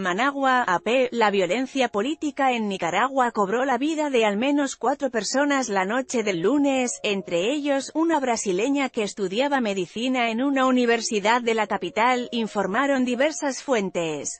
Managua, AP, la violencia política en Nicaragua cobró la vida de al menos 4 personas la noche del lunes, entre ellos, una brasileña que estudiaba medicina en una universidad de la capital, informaron diversas fuentes.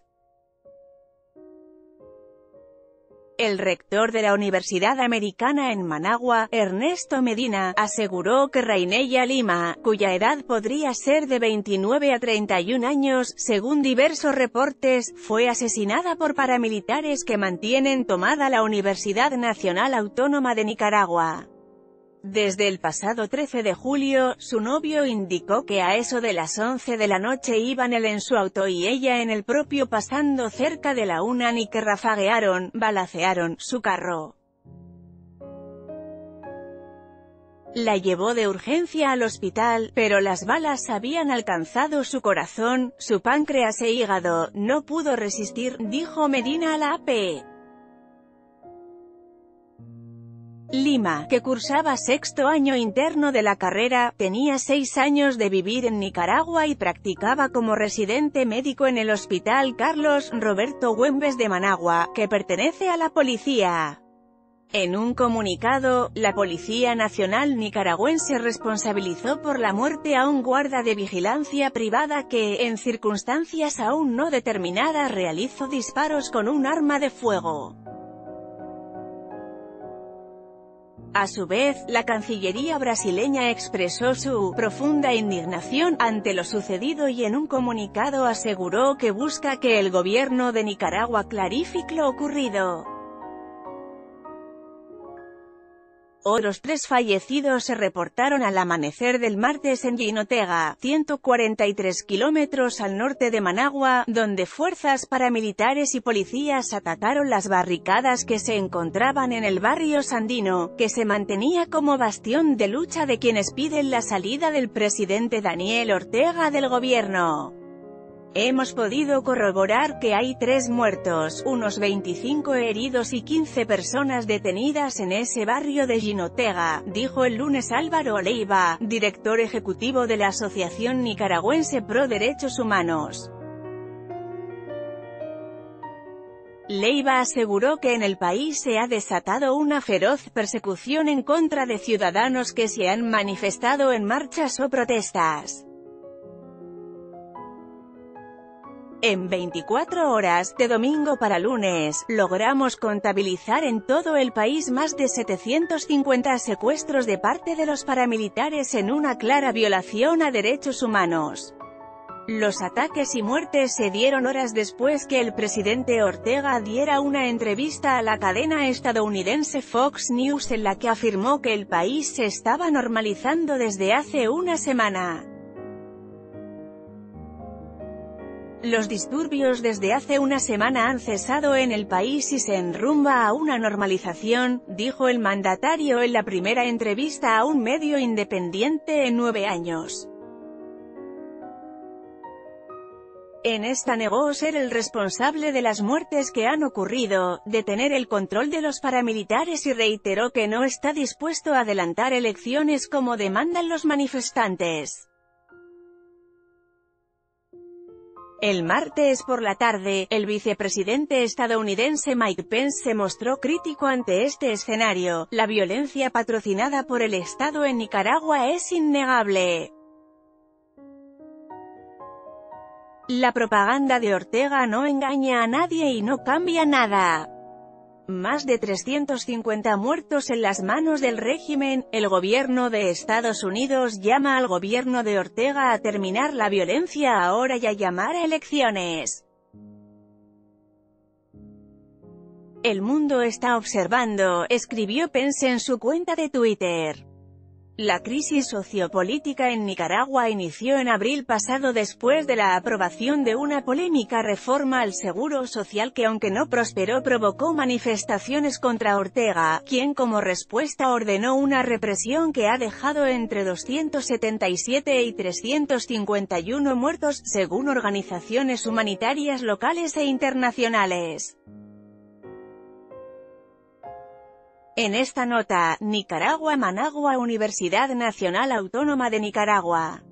El rector de la Universidad Americana en Managua, Ernesto Medina, aseguró que Rainella Lima, cuya edad podría ser de 29 a 31 años, según diversos reportes, fue asesinada por paramilitares que mantienen tomada la Universidad Nacional Autónoma de Nicaragua. Desde el pasado 13 de julio, su novio indicó que a eso de las 11 de la noche iban él en su auto y ella en el propio pasando cerca de la UNAM y que balacearon, su carro. La llevó de urgencia al hospital, pero las balas habían alcanzado su corazón, su páncreas e hígado, no pudo resistir, dijo Medina a la AP. Lima, que cursaba sexto año interno de la carrera, tenía 6 años de vivir en Nicaragua y practicaba como residente médico en el Hospital Carlos Roberto Güemes de Managua, que pertenece a la policía. En un comunicado, la Policía Nacional Nicaragüense responsabilizó por la muerte a un guarda de vigilancia privada que, en circunstancias aún no determinadas, realizó disparos con un arma de fuego. A su vez, la Cancillería brasileña expresó su profunda indignación ante lo sucedido y en un comunicado aseguró que busca que el gobierno de Nicaragua clarifique lo ocurrido. Otros 3 fallecidos se reportaron al amanecer del martes en Jinotega, 143 kilómetros al norte de Managua, donde fuerzas paramilitares y policías atacaron las barricadas que se encontraban en el barrio Sandino, que se mantenía como bastión de lucha de quienes piden la salida del presidente Daniel Ortega del gobierno. Hemos podido corroborar que hay 3 muertos, unos 25 heridos y 15 personas detenidas en ese barrio de Jinotega, dijo el lunes Álvaro Leiva, director ejecutivo de la Asociación Nicaragüense Pro Derechos Humanos. Leiva aseguró que en el país se ha desatado una feroz persecución en contra de ciudadanos que se han manifestado en marchas o protestas. En 24 horas, de domingo para lunes, logramos contabilizar en todo el país más de 750 secuestros de parte de los paramilitares en una clara violación a derechos humanos. Los ataques y muertes se dieron horas después que el presidente Ortega diera una entrevista a la cadena estadounidense Fox News en la que afirmó que el país se estaba normalizando desde hace una semana. Los disturbios desde hace una semana han cesado en el país y se enrumba a una normalización, dijo el mandatario en la primera entrevista a un medio independiente en 9 años. En esta negó ser el responsable de las muertes que han ocurrido, de tener el control de los paramilitares y reiteró que no está dispuesto a adelantar elecciones como demandan los manifestantes. El martes por la tarde, el vicepresidente estadounidense Mike Pence se mostró crítico ante este escenario. La violencia patrocinada por el Estado en Nicaragua es innegable. La propaganda de Ortega no engaña a nadie y no cambia nada. Más de 350 muertos en las manos del régimen. El gobierno de Estados Unidos llama al gobierno de Ortega a terminar la violencia ahora y a llamar a elecciones. El mundo está observando, escribió Pence en su cuenta de Twitter. La crisis sociopolítica en Nicaragua inició en abril pasado después de la aprobación de una polémica reforma al Seguro Social que aunque no prosperó provocó manifestaciones contra Ortega, quien como respuesta ordenó una represión que ha dejado entre 277 y 351 muertos, según organizaciones humanitarias locales e internacionales. En esta nota, Nicaragua Managua Universidad Nacional Autónoma de Nicaragua.